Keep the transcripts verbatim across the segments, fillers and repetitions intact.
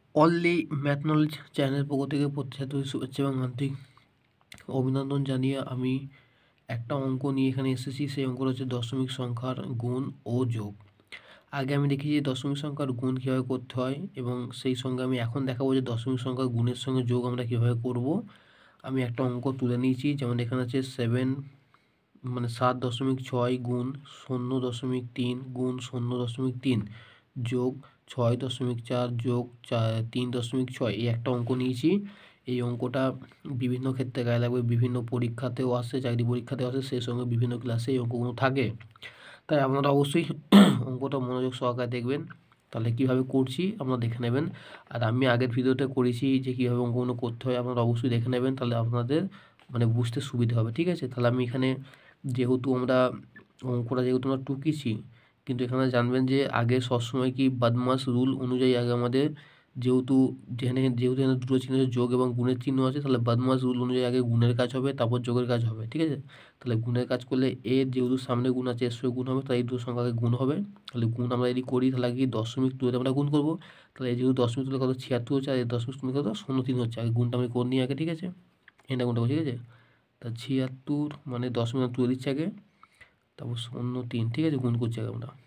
Only math knowledge চ্যানেলের পক্ষ থেকে প্রত্যাশিত শুভেচ্ছা এবং আন্তরিক অভিনন্দন জানিয়ে আমি একটা অঙ্ক নিয়ে এখানে এসেছি। সেই অঙ্কটা হচ্ছে দশমিক সংখ্যার গুণ ও যোগ। আগে আমি দেখিয়েছি দশমিক সংখ্যার গুণ কীভাবে করতে হয় এবং সেই সঙ্গে আমি এখন দেখাবো যে দশমিক সংখ্যার গুণের সঙ্গে যোগ আমরা কীভাবে করব। আমি একটা অঙ্ক তুলে নিয়েছি, যেমন এখানে আছে সেভেন মানে সাত দশমিক ছয় গুণ শূন্য দশমিক তিন গুণ শূন্য দশমিক তিন যোগ ছয় দশমিক চার যোগ চার তিন দশমিক ছয়, এই একটা অঙ্ক নিয়েছি। এই অঙ্কটা বিভিন্ন ক্ষেত্রে গায়ে লাগবে, বিভিন্ন পরীক্ষাতেও আসে, চাকরি পরীক্ষাতেও আসে, সেই সঙ্গে বিভিন্ন ক্লাসে এই অঙ্কগুলো থাকে। তাই আপনারা অবশ্যই অঙ্কটা মনোযোগ সহকারে দেখবেন, তাহলে কীভাবে করছি আপনারা দেখে নেবেন। আর আমি আগের ভিডিওতে করেছি যে কীভাবে অঙ্কগুলো করতে হয়, আপনারা অবশ্যই দেখে নেবেন, তাহলে আপনাদের মানে বুঝতে সুবিধা হবে। ঠিক আছে, তাহলে আমি এখানে যেহেতু আমরা অঙ্কটা যেহেতু আমরা টুকিছি, কিন্তু এখানে জানবেন যে আগে সবসময় কি বদমাস রুল অনুযায়ী আগে আমাদের যেহেতু যেখানে যেহেতু এখানে দুটো চিহ্ন আছে, যোগ এবং গুণের চিহ্ন আছে, তাহলে বদমাস রুল অনুযায়ী আগে গুণের কাজ হবে, তারপর যোগের কাজ হবে। ঠিক আছে, তাহলে গুণের কাজ করলে এর যেহেতু সামনে গুণ আছে এর সঙ্গে গুণ হবে, তাই এই দুটো সংখ্যাকে গুণ হবে। তাহলে গুণ আমরা যদি করি তাহলে কি দশমিক তুলে আমরা গুণ করবো। তাহলে যেহেতু দশমিক তুলে কত ছিয়াত্তর হচ্ছে, আর এই দশমিক তুলে কত শূন্য তিন হচ্ছে, আগে গুণটা আমি করে নিই আগে। ঠিক আছে, এটা গুণটা ঠিক আছে, তা ছিয়াত্তর মানে দশমিক তুলে দিচ্ছে আগে, তারপর শূন্য তিন। ঠিক আছে, গুণ করছি আগে আমরা।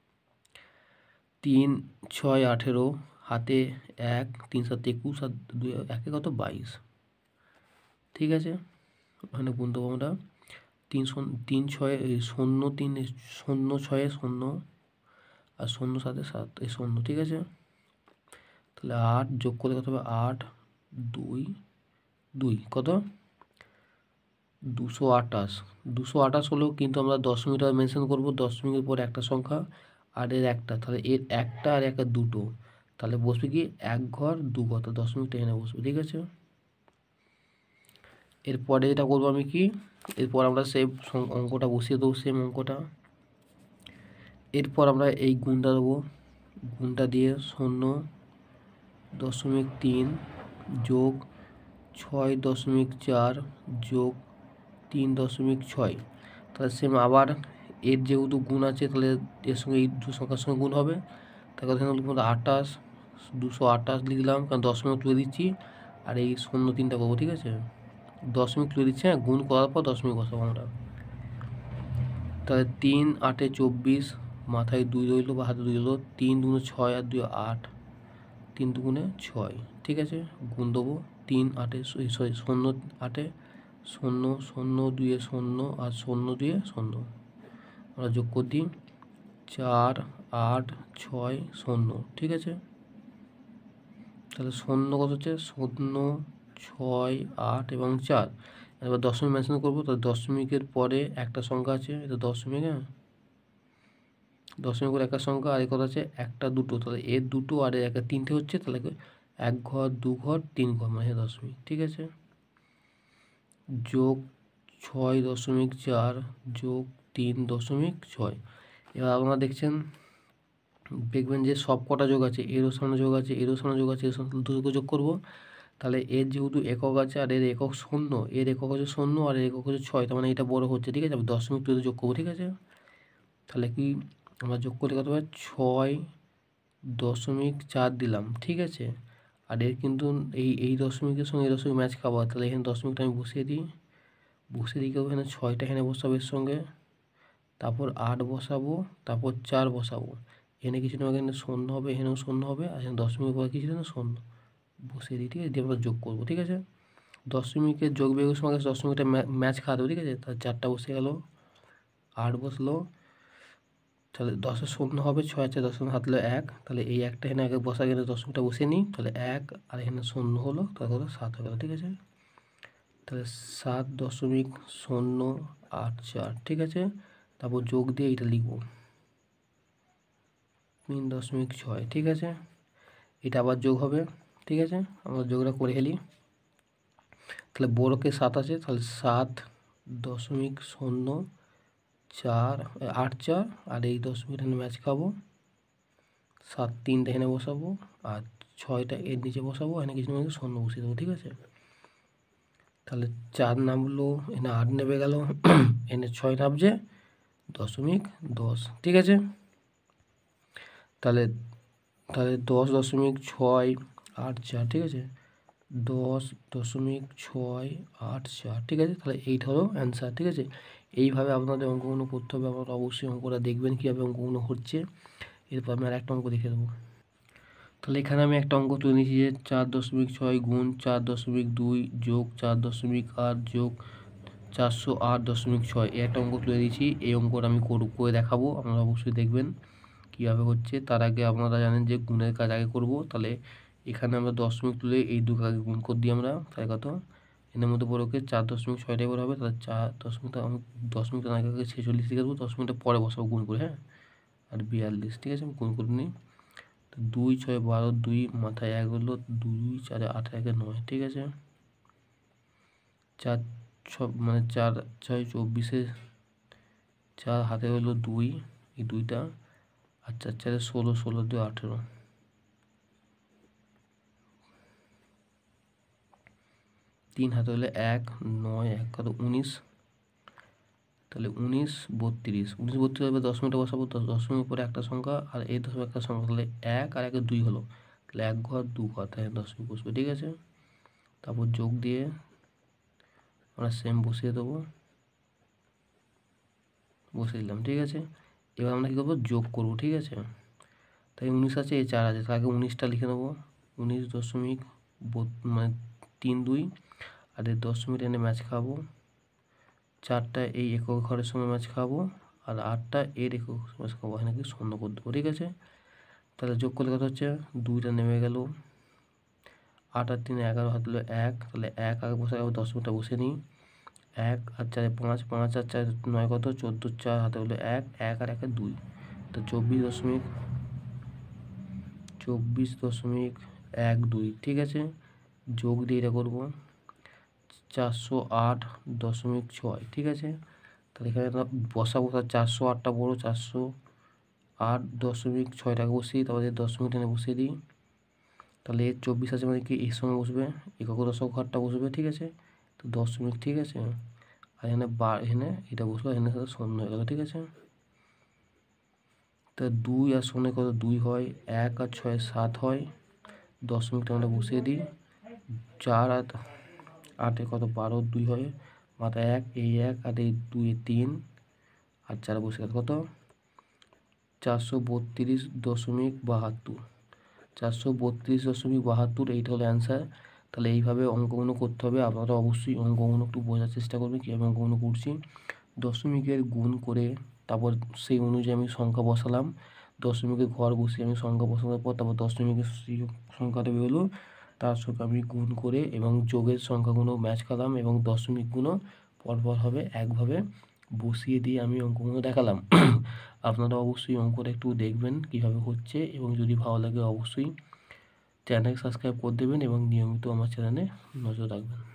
তিন ছয় আঠেরো, হাতে এক, তিন সাত একুশ, আর দুই একে কত বাইশ। ঠিক আছে, ওখানে গুণ দেবো আমরা তিন শূন্য তিন ছয় শূন্য তিন শূন্য ছয়ে শূন্য আর শূন্য সাতে সাত এই শূন্য। ঠিক আছে, তাহলে আট যোগ করলে কত হবে আট দুই দুই কত দুশো আঠাশ। দুশো আঠাশ হলেও কিন্তু আমরা দশমিকটা মেনশন করবো, দশমিকের পর একটা সংখ্যা আর এর একটা, তাহলে এর একটা আর একটা দুটো, তাহলে বসবে কি এক ঘর দু ঘর, তো দশমিকটা এখানে বসবে। ঠিক আছে, এরপরে যেটা করবো আমি কি, এরপর আমরা সেই অঙ্কটা বসিয়ে দেবো, সেম অঙ্কটা। এরপর আমরা এই গুণটা দেবো, গুণটা দিয়ে শূন্য দশমিক তিন যোগ ছয় দশমিক চার যোগ তিন দশমিক ছয়, তাহলে সেম আবার এর যেহেতু গুণ আছে, তাহলে এর সঙ্গে এই দু সংখ্যার সঙ্গে গুণ হবে। তাহলে এখানে আঠাশ দুশো আঠাশ লিখলাম, কারণ দশমিক তুলে দিচ্ছি, আর এই শূন্য তিনটা করবো। ঠিক আছে, দশমিক তুলে দিচ্ছি, হ্যাঁ, গুণ করার পর দশমিক বসাবো আমরা। তাহলে তিন আটে চব্বিশ, মাথায় দুই রইলো বা হাতে দুই রইলো, তিন দুগুণে ছয় আর দুই আট, তিন দুগুণে ছয়। ঠিক আছে, গুণ দেবো তিন আটে সরি শূন্য আটে শূন্য শূন্য দুয়ে শূন্য আর শূন্য দুয়ে শূন্য, আমরা যোগ করে দিই চার আট ছয় শূন্য। ঠিক আছে, তাহলে শূন্য কত হচ্ছে শূন্য ছয় আট এবং চার। এবার দশমিক মেনশন করবো, তো দশমিকের পরে একটা সংখ্যা আছে, এটা দশমিক, হ্যাঁ, দশমিকের একটা সংখ্যা আর কথা আছে একটা দুটো, তাহলে এর দুটো আর এর একটা তিনটে হচ্ছে, তাহলে এক ঘর দু ঘর তিন ঘর মানে দশমিক। ঠিক আছে, যোগ ছয় দশমিক চার যোগ তিন দশমিক ছয়। এবার আপনারা দেখছেন দেখবেন যে সব কটা যোগ আছে, এরও সামনে যোগ আছে, এরও সামনে যোগ আছে, এর সামনে দুটোকে যোগ করবো। তাহলে এর যেহেতু একক আছে আর এর একক শূন্য, এর একক হচ্ছে শূন্য আর এর একক হচ্ছে ছয়, তার মানে এটা বড় হচ্ছে। ঠিক আছে, আমি দশমিক তুলে যোগ করবো। ঠিক আছে, তাহলে কি আমরা যোগ করলে কত হবে ছয় দশমিক চার দিলাম। ঠিক আছে, আর এর কিন্তু এই এই দশমিকের সঙ্গে এই দশমিক ম্যাচ খাবার, তাহলে এখানে দশমিকটা আমি বসিয়ে দিই, বসিয়ে দিই কেউ এখানে ছয়টা এখানে বসাবো এর সঙ্গে, তারপর আট বসাবো, তারপর চার বসাবো, এখানে কিছু না এখানে শূন্য হবে, এখানেও শূন্য হবে, আর এখানে দশমিকের পরে কিছু না শূন্য বসিয়ে দিই। ঠিক আছে, দিয়ে আমরা যোগ করবো। ঠিক আছে, দশমিকের যোগ বিয়োগের সময় দশমিকটা ম্যাচ খাওয়া দেবো। ঠিক আছে, তাহলে চারটা বসে গেল, আট বসলো, তাহলে দশের শূন্য হবে, ছয় আছে দশ হাতলে এক, তাহলে এই একটা এখানে আগে বসা গেলে দশমিকটা বসে নিই, তাহলে এক আর এখানে শূন্য হলো, তাহলে সাত হয়ে গেল। ঠিক আছে, তাহলে সাত দশমিক শূন্য আট চার। ঠিক আছে, তারপর যোগ দিয়ে এটা লিখব তিন দশমিক ছয়। ঠিক আছে, এটা আবার যোগ হবে। ঠিক আছে, আমরা যোগটা করে ফেলি, তাহলে বড়কে সাত আছে, তাহলে সাত দশমিক শূন্য চার আট চার, আর এই দশমিক এখানে ম্যাচ খাবো, সাত তিনটা এখানে বসাবো আর ছয়টা এর নিচে বসাবো, এখানে কিছু না শূন্য বসিয়ে দেবো। ঠিক আছে, তাহলে চার নামলো, এখানে আট নেমে গেল, এখানে ছয় নামছে দশমিক দশ। ঠিক আছে, তাহলে তাহলে দশ দশমিক ছয় আট চার, ঠিক আছে, দশ দশমিক ছয় আট চার, ঠিক আছে। তাহলে এইটা হলো অ্যান্সার, ঠিক আছে। এইভাবে আপনাদের অঙ্কগুলো করতে হবে। আপনারা অবশ্যই অঙ্কটা দেখবেন কীভাবে অঙ্কগুলো হচ্ছে। এরপর আমি আর একটা অঙ্ক দেখে দেবো। তাহলে এখানে আমি একটা অঙ্ক তুলে নিয়েছি যে চার দশমিক ছয় গুণ চার দশমিক দুই যোগ চার দশমিক আট যোগ চারশো আট দশমিক ছয়, এই একটা অঙ্ক তুলে দিয়েছি। এই অঙ্কটা আমি করে দেখাবো, আপনারা অবশ্যই দেখবেন কীভাবে হচ্ছে। তার আগে আপনারা জানেন যে গুণের কাজ আগে করব। তাহলে এখানে আমরা দশমিক তুলে এই দুটো আগে গুণ করে দিই আমরা, তাই কত এর মধ্যে পড়োকে চার দশমিক ছয়টা করে হবে। তাহলে চার দশমিকটা আমি দশমিকটা আগে আগে ছেচল্লিশ লিখে দেবো, দশমিকটা পরে বসাবো গুণ করে, হ্যাঁ। আর বিয়াল্লিশ, ঠিক আছে, আমি গুণ করে নিই। তো দুই ছয় বারো, দুই মাথায় এক হলো, দুই চারে আট একে নয়, ঠিক আছে। চার ছ মানে চার ছয় চব্বিশে, চার হাতে হলো দুই, এই দুইটা, আর চার চারে ষোলো, ষোলো দুই আঠেরো, তিন হাতে হলে এক, নয় এক কত উনিশ, তাহলে উনিশ বত্রিশ, উনিশ বত্রিশ হবে দশমিকটা বসাবো, দশ দশমিক পরে একটা সংখ্যা আর এই দশমিক একটা সংখ্যা, তাহলে এক আর একে দুই হলো, তাহলে এক ঘর দু ঘর, তাই দশমিক বসবে, ঠিক আছে। তারপর যোগ দিয়ে আমরা সেম বসিয়ে দেবো, বসিয়ে দিলাম, ঠিক আছে। এবার আমরা কী করবো, যোগ করবো, ঠিক আছে। তাই উনিশ আছে, এই চার আছে, তার আগে উনিশটা লিখে নেবো, উনিশ দশমিক মানে তিন দুই, আর এই দশমিক এনে ম্যাচ খাবো, চারটা এই একক ঘরের সময় ম্যাচ খাবো, আর আটটা এর একক ম্যাচ খাবো, এখানে কি শূন্য করে দেবো, ঠিক আছে। তাহলে যোগ করলে কত হচ্ছে, দুইটা নেমে গেল, আট আর তিনে এগারো, হাত হলো এক, তাহলে এক আগে বসে যাবো, দশমিকটা বসে নিই, এক আর চারে পাঁচ, পাঁচ আর চার নয় কত চোদ্দো, চার হাতে হলো এক, এক আর একে দুই, তো চব্বিশ দশমিক চব্বিশ দশমিক এক দুই, ঠিক আছে। যোগ দিয়ে এটা করবো চারশো আট দশমিক ছয়, ঠিক আছে। তাহলে এখানে বসাবো, তার চারশো আটটা বড়ো, চারশো আট দশমিক ছয়টাকে বসিয়ে তারপরে দশমিক টেনে বসিয়ে দিই, তাহলে এর চব্বিশ আছে মানে কি এর সঙ্গে বসবে, একক দশক ঘরটা বসবে, ঠিক আছে। তো দশমিক, ঠিক আছে, আর এখানে বার এখানে এটা বসবে, এখানে সাথে শূন্য হয়ে গেল, ঠিক আছে। তা দুই আর শূন্য কত দুই হয়, এক আর ছয় সাত হয়, দশমিকটা আমরা বসিয়ে দিই, চার আর আটে কত বারো, দুই হয়, মাথায় এক, এই এক আর এই দুই তিন, আর চার বসে গেল কত চারশো বত্রিশ দশমিক বাহাত্তর, চারশো বত্রিশ দশমিক বাহাত্তর, এইটা হলো অ্যান্সার। তাহলে এইভাবে অঙ্কগুলো করতে হবে। আপনারা অবশ্যই অঙ্কগুলো একটু বোঝার চেষ্টা করবেন কীভাবে অঙ্কগুলো করছি। দশমিকের গুণ করে তারপর সেই অনুযায়ী আমি সংখ্যা বসালাম, দশমিকের ঘর বসিয়ে আমি সংখ্যা বসানোর পর তারপর দশমিকের সংখ্যাটা বেরোলো, তার সঙ্গে আমি গুণ করে এবং যোগের সংখ্যাগুলো ম্যাচ করলাম এবং দশমিকগুলো পরপর হবে একভাবে বসিয়ে দিয়ে আমি অঙ্কগুলো দেখালাম। আপনারা অবশ্যই অঙ্কটা একটু দেখবেন কীভাবে হচ্ছে, এবং যদি ভালো লাগে অবশ্যই চ্যানেলকে সাবস্ক্রাইব করে দেবেন এবং নিয়মিত আমার চ্যানেলে নজর রাখবেন।